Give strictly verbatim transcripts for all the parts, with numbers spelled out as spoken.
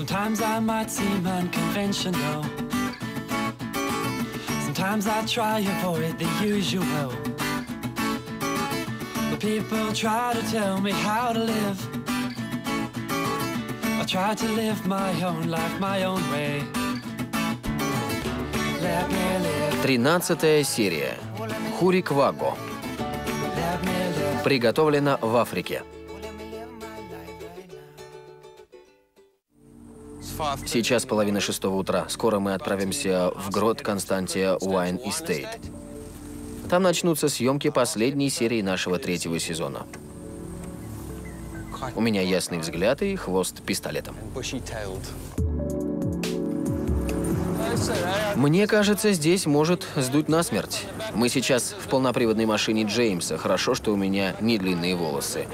Sometimes I might seem unconventional. Sometimes I try avoid the usual. But people try to tell me how to live. I try to live my own life, my own way. Let me live. Тринадцатая серия. Хурикваго. Приготовлено в Африке. Сейчас половина шестого утра. Скоро мы отправимся в грот Константия Wine Estate. Там начнутся съемки последней серии нашего третьего сезона. У меня ясный взгляд и хвост пистолетом. Мне кажется, здесь может сдуть насмерть. Мы сейчас в полноприводной машине Джеймса. Хорошо, что у меня не длинные волосы.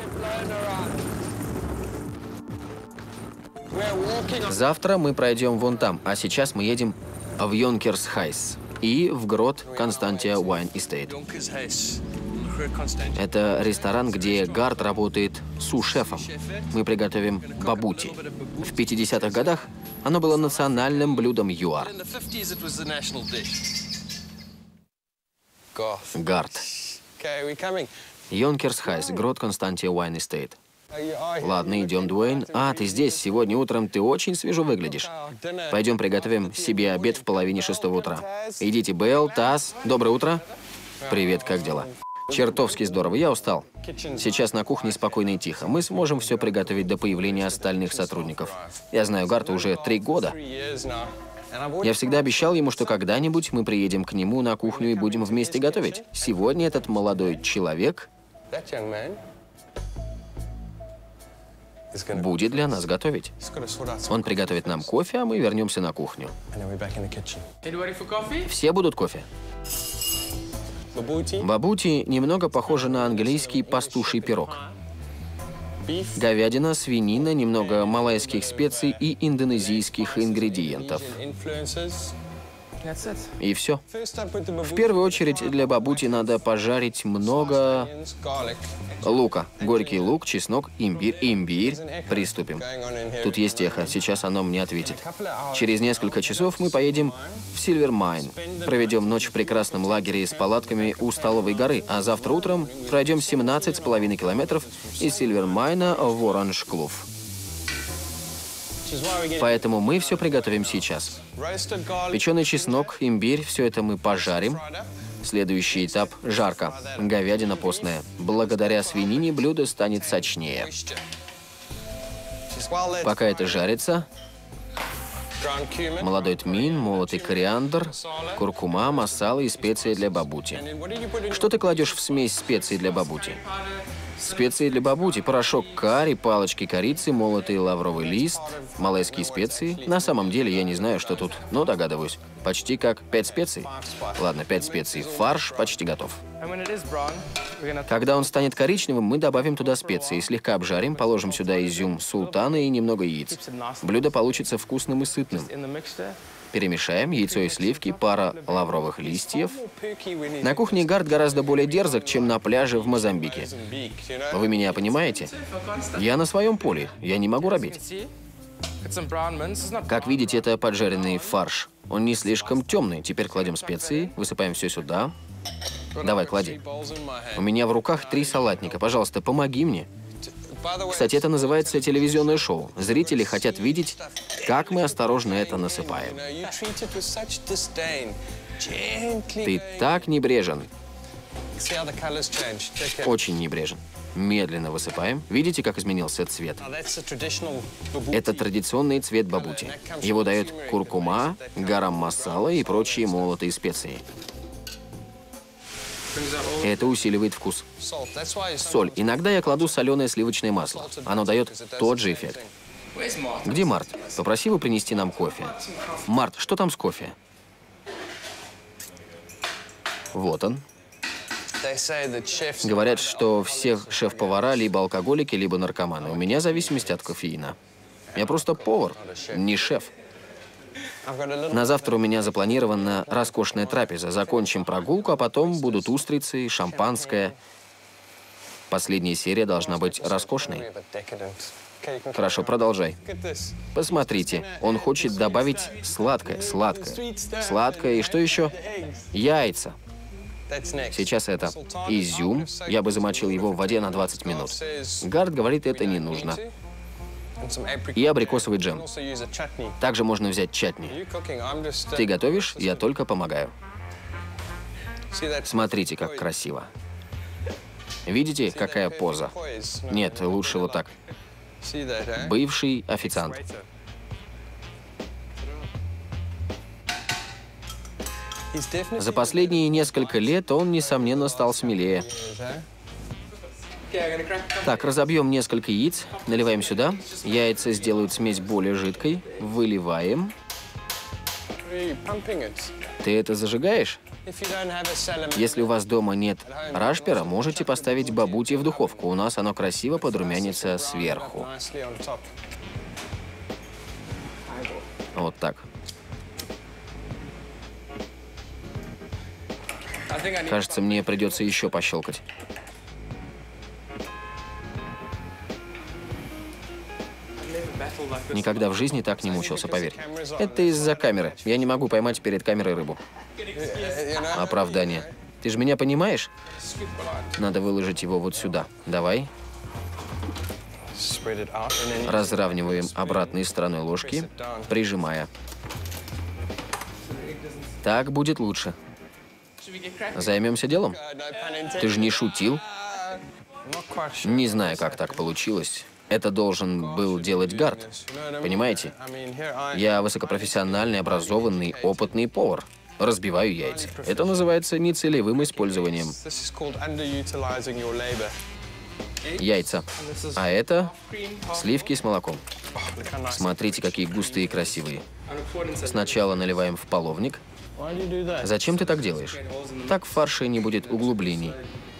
Завтра мы пройдем вон там, а сейчас мы едем в Йонкерс-Хайс и в грот Константия Wine Estate. Это ресторан, где Гард работает су-шефом. Мы приготовим бабути. В пятидесятых годах оно было национальным блюдом ЮАР. Гард. Йонкерс-Хайс, грот Константия Wine Estate. Ладно, идем, Дуэйн. А, ты здесь. Сегодня утром ты очень свежо выглядишь. Пойдем приготовим себе обед в половине шестого утра. Идите, Белл, Тасс. Доброе утро. Привет, как дела? Чертовски здорово. Я устал. Сейчас на кухне спокойно и тихо. Мы сможем все приготовить до появления остальных сотрудников. Я знаю Гарта уже три года. Я всегда обещал ему, что когда-нибудь мы приедем к нему на кухню и будем вместе готовить. Сегодня этот молодой человек будет для нас готовить. Он приготовит нам кофе, а мы вернемся на кухню. Все будут кофе? Бабути немного похоже на английский пастуший пирог. Говядина, свинина, немного малайских специй и индонезийских ингредиентов. И все. В первую очередь для бабути надо пожарить много лука. Горький лук, чеснок, имбирь. Имбирь. Приступим. Тут есть эхо, сейчас оно мне ответит. Через несколько часов мы поедем в Сильвермайн. Проведем ночь в прекрасном лагере с палатками у Столовой горы, а завтра утром пройдем семнадцать с половиной километров из Сильвермайна в Оранж-Клуфф. Поэтому мы все приготовим сейчас. Печеный чеснок, имбирь, все это мы пожарим. Следующий этап – жарка. Говядина постная. Благодаря свинине блюдо станет сочнее. Пока это жарится, молодой тмин, молотый кориандр, куркума, масала и специи для бабути. Что ты кладешь в смесь специй для бабути? Специи для бабути, порошок карри, палочки корицы, молотый лавровый лист, малайские специи. На самом деле я не знаю, что тут, но догадываюсь. Почти как пять специй. Ладно, пять специй. Фарш почти готов. Когда он станет коричневым, мы добавим туда специи, слегка обжарим, положим сюда изюм султана и немного яиц. Блюдо получится вкусным и сытным. Перемешаем яйцо и сливки, пара лавровых листьев. На кухне Гард гораздо более дерзок, чем на пляже в Мозамбике. Вы меня понимаете? Я на своем поле, я не могу робить. Как видите, это поджаренный фарш. Он не слишком темный. Теперь кладем специи, высыпаем все сюда. Давай, клади. У меня в руках три салатника. Пожалуйста, помоги мне. Кстати, это называется телевизионное шоу. Зрители хотят видеть, как мы осторожно это насыпаем. Ты так небрежен. Очень небрежен. Медленно высыпаем. Видите, как изменился цвет? Это традиционный цвет бабути. Его дает куркума, гарам-масала и прочие молотые специи. Это усиливает вкус. Соль. Иногда я кладу соленое сливочное масло. Оно дает тот же эффект. Где Март? Попроси его принести нам кофе. Март, что там с кофе? Вот он. Говорят, что все шеф-повара либо алкоголики, либо наркоманы. У меня зависимость от кофеина. Я просто повар, не шеф. На завтра у меня запланирована роскошная трапеза. Закончим прогулку, а потом будут устрицы, шампанское. Последняя серия должна быть роскошной. Хорошо, продолжай. Посмотрите, он хочет добавить сладкое, сладкое, сладкое и что еще? Яйца. Сейчас это изюм. Я бы замочил его в воде на двадцать минут. Гард говорит, это не нужно. И абрикосовый джем. Также можно взять чатни. Ты готовишь? Я только помогаю. Смотрите, как красиво. Видите, какая поза? Нет, лучше вот так. Бывший официант. За последние несколько лет он, несомненно, стал смелее. Так, разобьем несколько яиц, наливаем сюда. Яйца сделают смесь более жидкой. Выливаем. Ты это зажигаешь? Если у вас дома нет рашпера, можете поставить бабути в духовку. У нас оно красиво подрумянится сверху. Вот так. Кажется, мне придется еще пощелкать. Никогда в жизни так не мучился, поверь. Это из-за камеры. Я не могу поймать перед камерой рыбу. Оправдание. Ты же меня понимаешь? Надо выложить его вот сюда. Давай. Разравниваем обратной стороной ложки, прижимая. Так будет лучше. Займемся делом? Ты же не шутил? Не знаю, как так получилось. Это должен был делать Гард. Понимаете? Я высокопрофессиональный, образованный, опытный повар. Разбиваю яйца. Это называется нецелевым использованием. Яйца. А это сливки с молоком. Смотрите, какие густые и красивые. Сначала наливаем в половник. Зачем ты так делаешь? Так в фарше не будет углублений.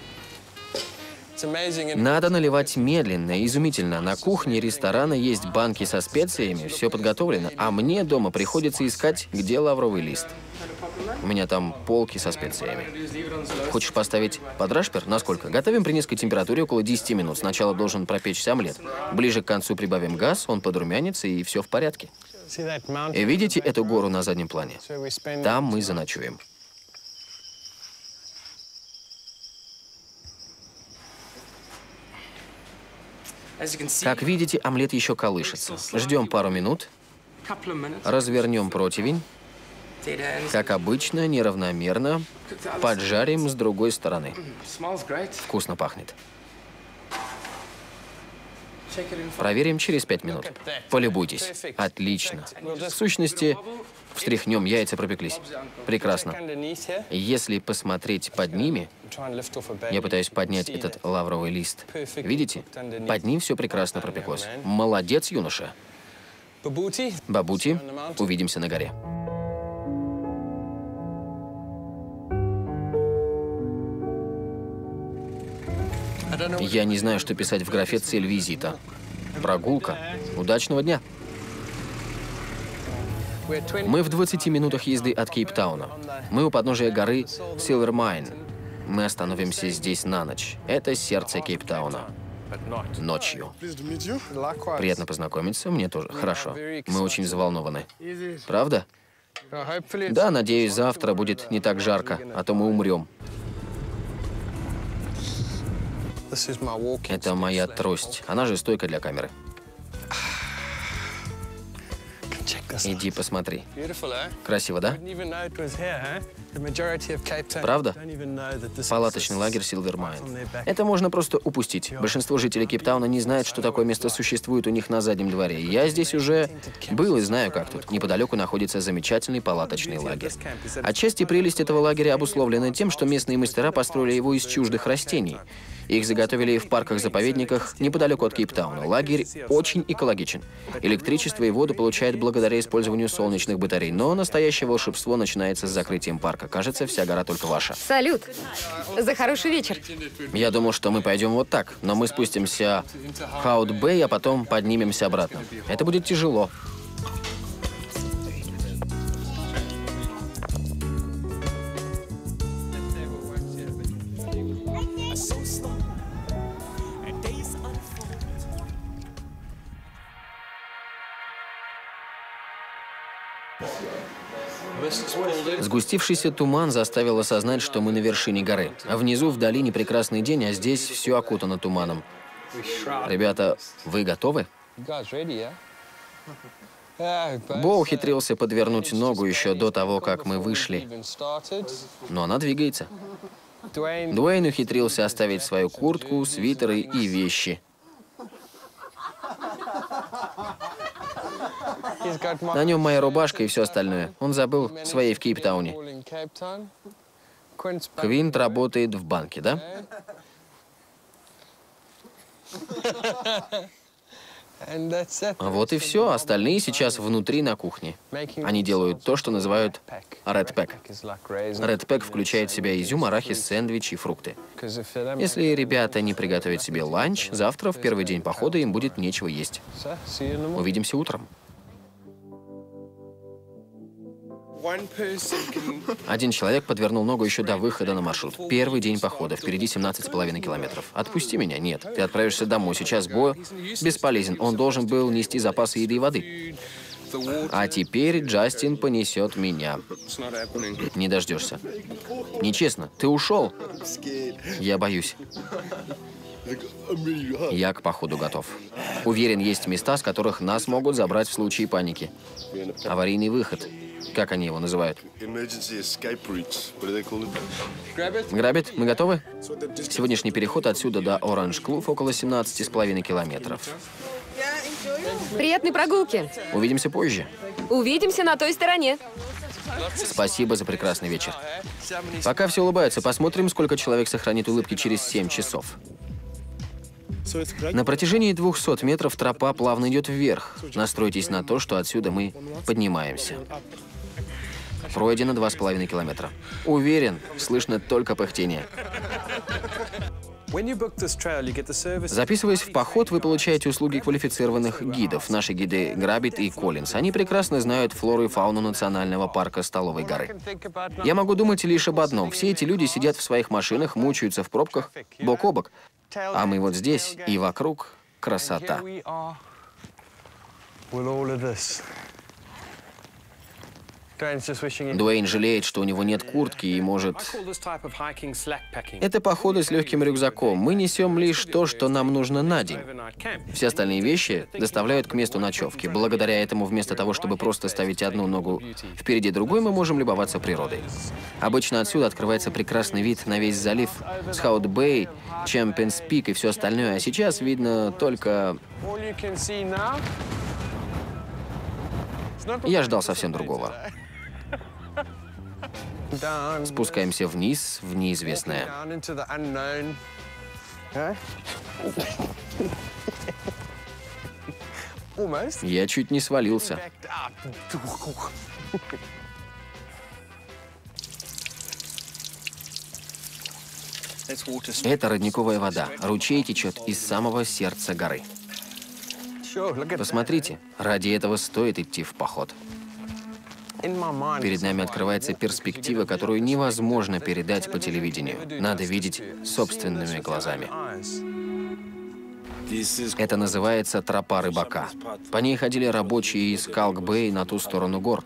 Надо наливать медленно, изумительно. На кухне ресторана есть банки со специями, все подготовлено, а мне дома приходится искать, где лавровый лист. У меня там полки со специями. Хочешь поставить под рашпер? Насколько? Готовим при низкой температуре около десяти минут. Сначала должен пропечься омлет. Ближе к концу прибавим газ, он подрумянится, и все в порядке. И видите эту гору на заднем плане? Там мы заночуем. Как видите, омлет еще колышется. Ждем пару минут. Развернем противень. Как обычно, неравномерно. Поджарим с другой стороны. Вкусно пахнет. Проверим через пять минут. Полюбуйтесь. Отлично. В сущности, встряхнем, яйца пропеклись. Прекрасно. Если посмотреть под ними, я пытаюсь поднять этот лавровый лист. Видите? Под ним все прекрасно пропеклось. Молодец, юноша. Бабути, увидимся на горе. Я не знаю, что писать в графе «Цель визита». Прогулка. Удачного дня. Мы в двадцати минутах езды от Кейптауна. Мы у подножия горы Силвермайн. Мы остановимся здесь на ночь. Это сердце Кейптауна. Ночью. Приятно познакомиться. Мне тоже. Хорошо. Мы очень взволнованы. Правда? Да, надеюсь, завтра будет не так жарко, а то мы умрем. Это моя трость. Она же стойка для камеры. Иди посмотри. Красиво, да? Правда? Палаточный лагерь Силвермайн. Это можно просто упустить. Большинство жителей Кейптауна не знают, что такое место существует у них на заднем дворе. Я здесь уже был и знаю, как тут. Неподалеку находится замечательный палаточный лагерь. Отчасти прелесть этого лагеря обусловлена тем, что местные мастера построили его из чуждых растений. Их заготовили в парках-заповедниках неподалеку от Кейптауна. Лагерь очень экологичен. Электричество и воду получает благодаря использованию солнечных батарей. Но настоящее волшебство начинается с закрытием парка. Кажется, вся гора только ваша. Салют! За хороший вечер. Я думал, что мы пойдем вот так, но мы спустимся в Хаут-Бэй, а потом поднимемся обратно. Это будет тяжело. Сгустившийся туман заставил осознать, что мы на вершине горы. А внизу в долине прекрасный день, а здесь все окутано туманом. Ребята, вы готовы? Бо ухитрился подвернуть ногу еще до того, как мы вышли. Но она двигается. Дуэйн ухитрился оставить свою куртку, свитеры и вещи. На нем моя рубашка и все остальное. Он забыл своей в Кейптауне. Квинт работает в банке, да? Вот и все. Остальные сейчас внутри на кухне. Они делают то, что называют Red Pack. Red Pack включает в себя изюм, арахис, сэндвич и фрукты. Если ребята не приготовят себе ланч, завтра, в первый день похода, им будет нечего есть. Увидимся утром. Один человек подвернул ногу еще до выхода на маршрут. Первый день похода, впереди семнадцать с половиной километров. Отпусти меня. Нет, ты отправишься домой. Сейчас Бо бесполезен. Он должен был нести запасы еды и воды. А теперь Джастин понесет меня. Не дождешься. Нечестно. Ты ушел. Я боюсь. Я к походу готов. Уверен, есть места, с которых нас могут забрать в случае паники. Аварийный выход. Как они его называют? Грабит, мы готовы? Сегодняшний переход отсюда до Оранж-Клуфф около семнадцати с половиной километров. Приятной прогулки. Увидимся позже. Увидимся на той стороне. Спасибо за прекрасный вечер. Пока все улыбаются, посмотрим, сколько человек сохранит улыбки через семь часов. На протяжении двухсот метров тропа плавно идет вверх. Настройтесь на то, что отсюда мы поднимаемся. Пройдено два с половиной километра. Уверен, слышно только пыхтение. Записываясь в поход, вы получаете услуги квалифицированных гидов. Наши гиды Грабит и Коллинз. Они прекрасно знают флору и фауну национального парка Столовой горы. Я могу думать лишь об одном. Все эти люди сидят в своих машинах, мучаются в пробках, бок о бок. А мы вот здесь, и вокруг красота. Дуэйн жалеет, что у него нет куртки и может... Это походы с легким рюкзаком. Мы несем лишь то, что нам нужно на день. Все остальные вещи доставляют к месту ночевки. Благодаря этому, вместо того, чтобы просто ставить одну ногу впереди другой, мы можем любоваться природой. Обычно отсюда открывается прекрасный вид на весь залив, Схаут-Бэй, Чемпионс-Пик и все остальное. А сейчас видно только... Я ждал совсем другого. Спускаемся вниз, в неизвестное. Я чуть не свалился. Это родниковая вода. Ручей течет из самого сердца горы. Посмотрите, ради этого стоит идти в поход. Перед нами открывается перспектива, которую невозможно передать по телевидению. Надо видеть собственными глазами. Это называется тропа рыбака. По ней ходили рабочие из Калк-Бэй на ту сторону гор.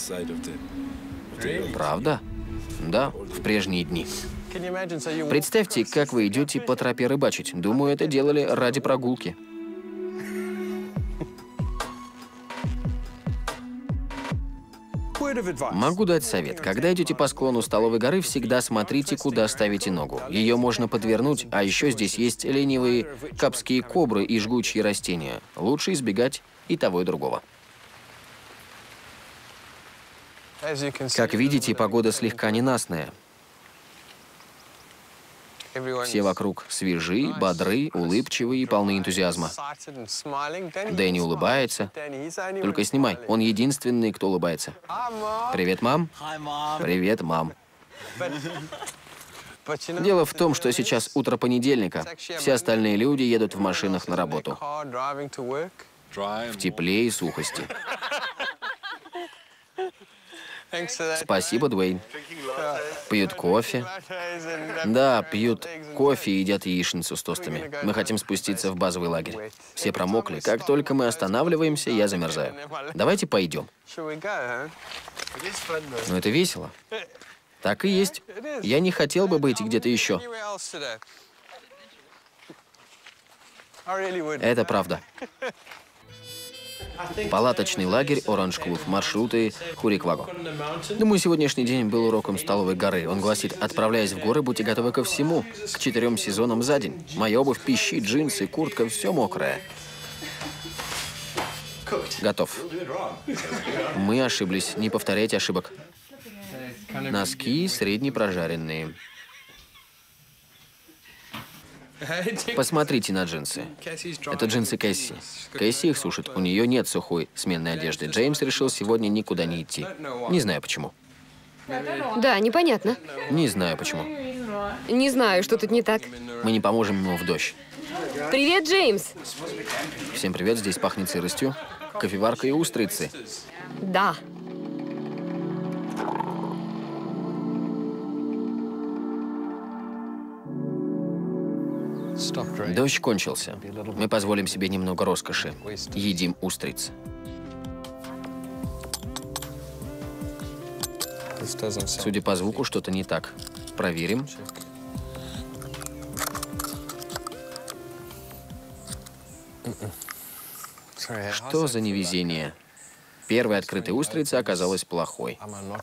Правда? Да, в прежние дни. Представьте, как вы идете по тропе рыбачить. Думаю, это делали ради прогулки. Могу дать совет. Когда идете по склону Столовой горы, всегда смотрите, куда ставите ногу. Ее можно подвернуть, а еще здесь есть ленивые капские кобры и жгучие растения. Лучше избегать и того, и другого. Как видите, погода слегка ненастная. Все вокруг свежи, бодры, улыбчивые и полны энтузиазма. Дэнни улыбается. Только снимай, он единственный, кто улыбается. Привет, мам. Привет, мам. Дело в том, что сейчас утро понедельника. Все остальные люди едут в машинах на работу. В тепле и сухости. Спасибо, Дуэйн. Пьют кофе. Да, пьют кофе и едят яичницу с тостами. Мы хотим спуститься в базовый лагерь. Все промокли. Как только мы останавливаемся, я замерзаю. Давайте пойдем. Но это весело. Так и есть. Я не хотел бы быть где-то еще. Это правда. Палаточный лагерь Оранж Клуф. Маршруты Хурикваго. Думаю, сегодняшний день был уроком столовой горы. Он гласит: отправляясь в горы, будьте готовы ко всему. К четырем сезонам за день. Моя обувь пищит, джинсы, куртка, все мокрое. Готов. Мы ошиблись. Не повторяйте ошибок. Носки среднепрожаренные. Посмотрите на джинсы. Это джинсы Кэсси. Кэсси их сушит. У нее нет сухой сменной одежды. Джеймс решил сегодня никуда не идти. Не знаю почему. Да, непонятно. Не знаю почему. Не знаю, что тут не так. Мы не поможем ему в дождь. Привет, Джеймс. Всем привет, здесь пахнет сыростью. Кофеварка и устрицы. Да. Дождь кончился. Мы позволим себе немного роскоши. Едим устриц. Судя по звуку, что-то не так. Проверим. Что за невезение? Первая открытая устрица оказалась плохой.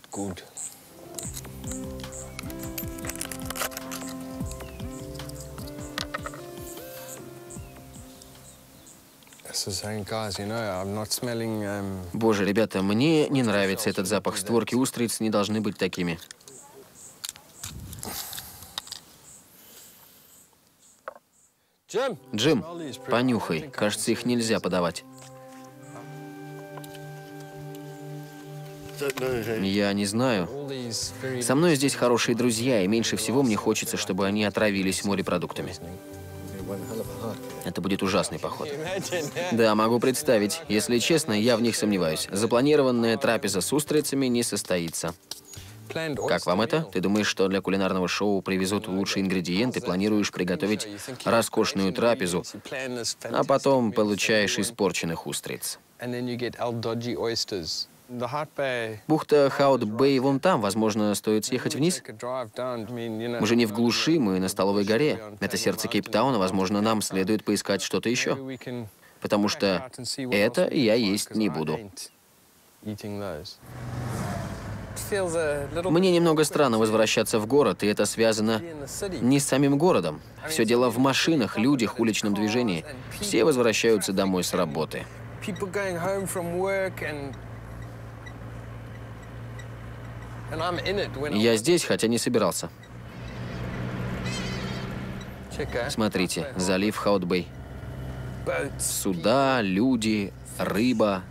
Боже, ребята, мне не нравится этот запах. Створки устриц не должны быть такими. Джим, понюхай. Кажется, их нельзя подавать. Я не знаю. Со мной здесь хорошие друзья, и меньше всего мне хочется, чтобы они отравились морепродуктами. Это будет ужасный поход. Да, могу представить. Если честно, я в них сомневаюсь. Запланированная трапеза с устрицами не состоится. Как вам это? Ты думаешь, что для кулинарного шоу привезут лучшие ингредиенты, планируешь приготовить роскошную трапезу, а потом получаешь испорченных устриц. Бухта Хаут-Бэй вон там. Возможно, стоит съехать вниз? Мы же не в глуши, мы на Столовой горе. Это сердце Кейптауна. Возможно, нам следует поискать что-то еще. Потому что это я есть не буду. Мне немного странно возвращаться в город, и это связано не с самим городом. Все дело в машинах, людях, уличном движении. Все возвращаются домой с работы. Я здесь, хотя не собирался. Смотрите, залив Хаут-Бэй. Суда, люди, рыба,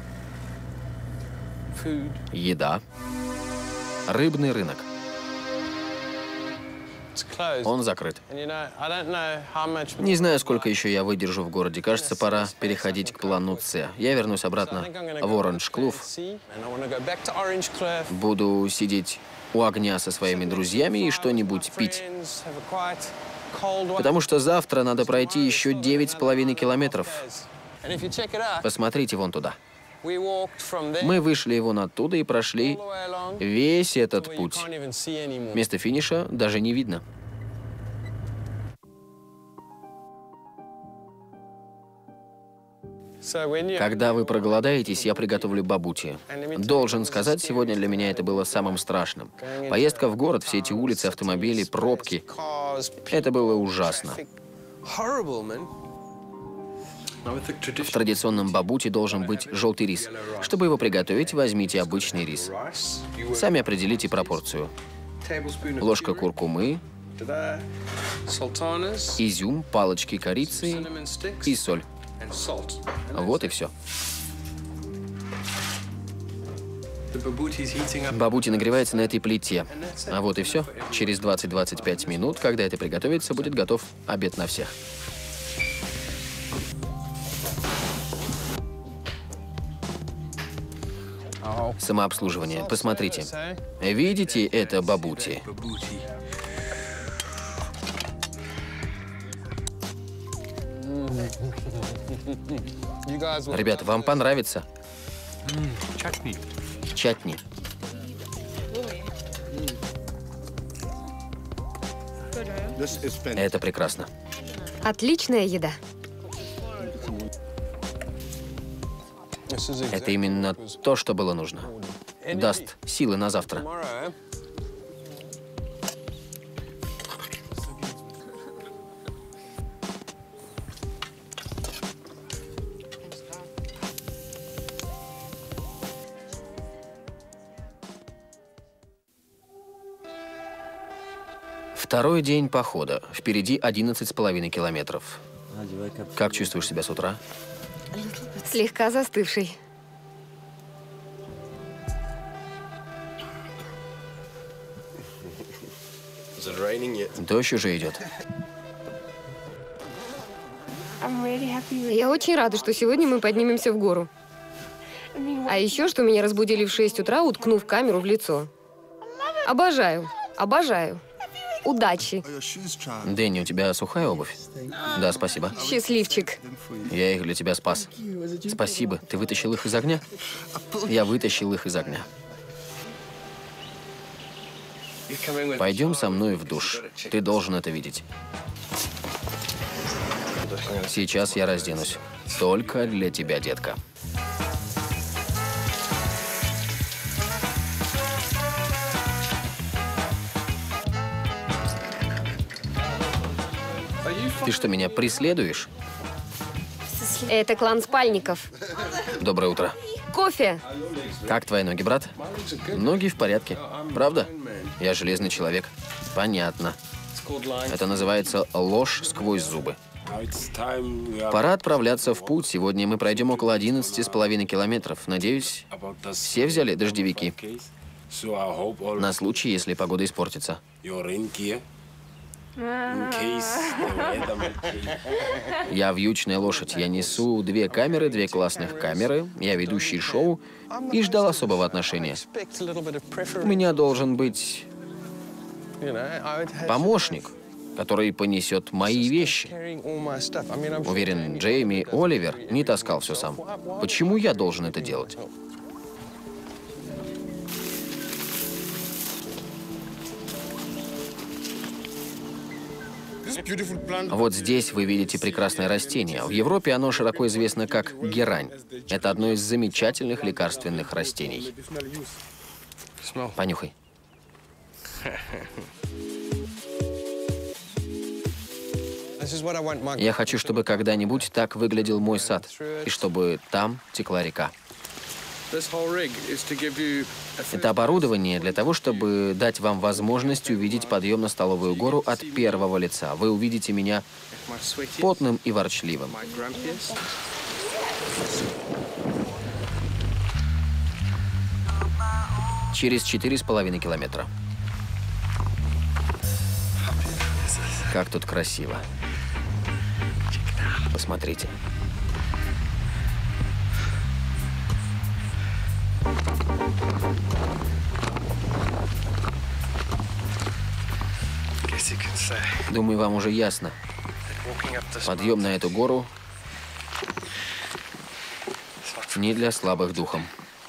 еда. Рыбный рынок. Он закрыт. Не знаю, сколько еще я выдержу в городе. Кажется, пора переходить к плану С. Я вернусь обратно в Оранж Клуф. Буду сидеть у огня со своими друзьями и что-нибудь пить. Потому что завтра надо пройти еще девять с половиной километров. Посмотрите вон туда. Мы вышли вон оттуда и прошли весь этот путь. Место финиша даже не видно. Когда вы проголодаетесь, я приготовлю бабути. Должен сказать, сегодня для меня это было самым страшным. Поездка в город, все эти улицы, автомобили, пробки. Это было ужасно. В традиционном бабути должен быть желтый рис. Чтобы его приготовить, возьмите обычный рис. Сами определите пропорцию. Ложка куркумы, изюм, палочки корицы и соль. Вот и все. Бабути нагревается на этой плите. А вот и все. Через двадцать-двадцать пять минут, когда это приготовится, будет готов обед на всех. Самообслуживание. Посмотрите. Видите это бабути? Ребят, вам понравится. Чатни. Это прекрасно. Отличная еда. Это именно то, что было нужно. Даст силы на завтра. Второй день похода. Впереди одиннадцать с половиной километров. Как чувствуешь себя с утра? Слегка застывший. Дождь уже идет. Я очень рада, что сегодня мы поднимемся в гору. А еще, что меня разбудили в шесть утра, уткнув камеру в лицо. Обожаю, обожаю. Удачи. Дэнни, у тебя сухая обувь? Да, спасибо. Счастливчик. Я их для тебя спас. Спасибо. Ты вытащил их из огня? Я вытащил их из огня. Пойдем со мной в душ. Ты должен это видеть. Сейчас я разденусь. Только для тебя, детка. Ты что, меня преследуешь? Это клан спальников. Доброе утро. Кофе. Как твои ноги, брат? Ноги в порядке. Правда? Я железный человек. Понятно. Это называется ложь сквозь зубы. Пора отправляться в путь. Сегодня мы пройдем около одиннадцати с половиной километров. Надеюсь, все взяли дождевики. На случай, если погода испортится. Я вьючная лошадь. Я несу две камеры, две классных камеры. Я ведущий шоу и ждал особого отношения. У меня должен быть помощник, который понесет мои вещи. Уверен, Джейми Оливер не таскал все сам. Почему я должен это делать? Вот здесь вы видите прекрасное растение. В Европе оно широко известно как герань. Это одно из замечательных лекарственных растений. Понюхай. Я хочу, чтобы когда-нибудь так выглядел мой сад, и чтобы там текла река. Это оборудование для того, чтобы дать вам возможность увидеть подъем на Столовую гору от первого лица. Вы увидите меня потным и ворчливым. Через четыре с половиной километра. Как тут красиво. Посмотрите. Думаю, вам уже ясно. Подъем на эту гору не для слабых духом.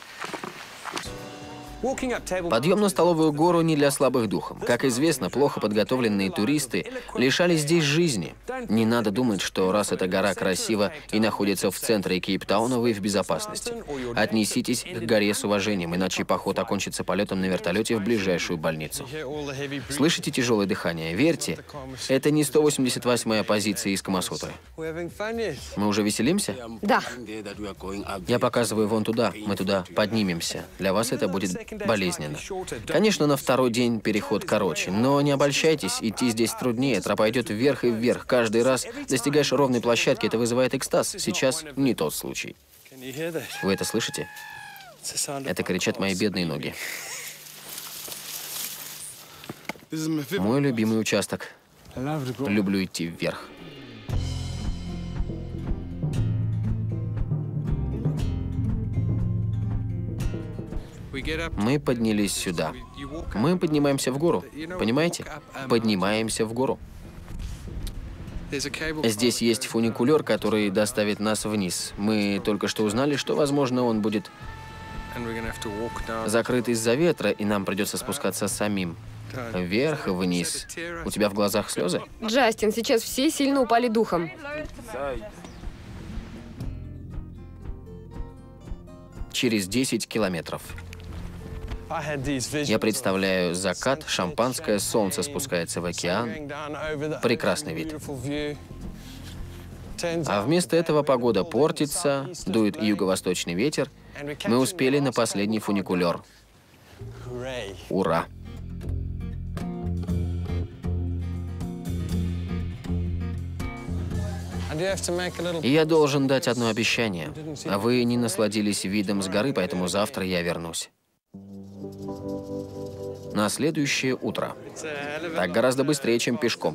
Подъем на Столовую гору не для слабых духом. Как известно, плохо подготовленные туристы лишались здесь жизни. Не надо думать, что раз эта гора красива и находится в центре Кейптауна, вы в безопасности. Отнеситесь к горе с уважением, иначе поход окончится полетом на вертолете в ближайшую больницу. Слышите тяжелое дыхание? Верьте, это не сто восемьдесят восьмая позиция из Камасутры. Мы уже веселимся? Да. Я показываю вон туда. Мы туда поднимемся. Для вас это будет болезненно. Конечно, на второй день переход короче, но не обольщайтесь, идти здесь труднее, тропа идет вверх и вверх. Каждый раз достигаешь ровной площадки, это вызывает экстаз. Сейчас не тот случай. Вы это слышите? Это кричат мои бедные ноги. Мой любимый участок. Люблю идти вверх. Мы поднялись сюда. Мы поднимаемся в гору. Понимаете? Поднимаемся в гору. Здесь есть фуникулер, который доставит нас вниз. Мы только что узнали, что, возможно, он будет закрыт из-за ветра, и нам придется спускаться самим. Вверх и вниз. У тебя в глазах слезы? Джастин, сейчас все сильно упали духом. Через десять километров. Я представляю закат, шампанское, солнце спускается в океан. Прекрасный вид. А вместо этого погода портится, дует юго-восточный ветер. Мы успели на последний фуникулер. Ура! И я должен дать одно обещание. А вы не насладились видом с горы, поэтому завтра я вернусь. На следующее утро. Так гораздо быстрее, чем пешком.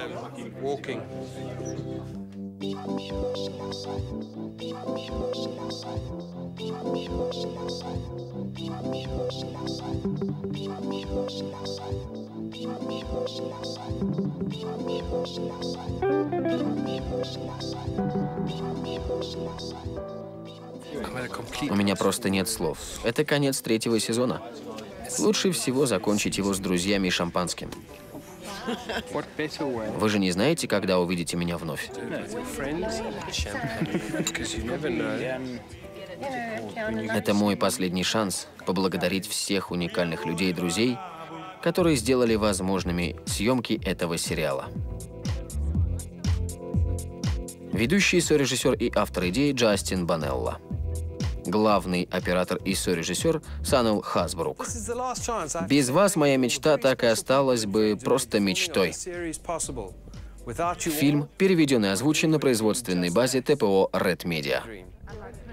У меня просто нет слов. Это конец третьего сезона. Лучше всего закончить его с друзьями и шампанским. Вы же не знаете, когда увидите меня вновь? Это мой последний шанс поблагодарить всех уникальных людей и друзей, которые сделали возможными съемки этого сериала. Ведущий, сорежиссер и автор идеи Джастин Банелла. Главный оператор и сорежиссер Санел Хасбрук. Без вас моя мечта так и осталась бы просто мечтой. Фильм переведен и озвучен на производственной базе ТПО Red Media.